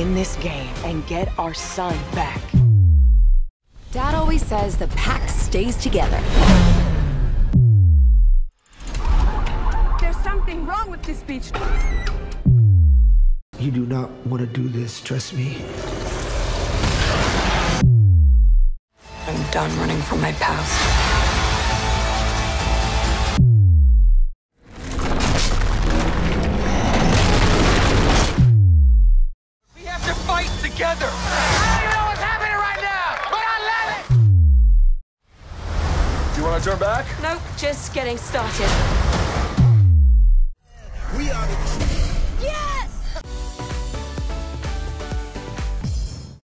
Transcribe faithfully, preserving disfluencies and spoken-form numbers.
win this game and get our son back. Dad always says the pack stays together. There's something wrong with this beach. You do not want to do this, trust me. I'm done running from my past. We have to fight together! I don't even know what's happening right now, but I love it! Do you want to turn back? Nope, just getting started.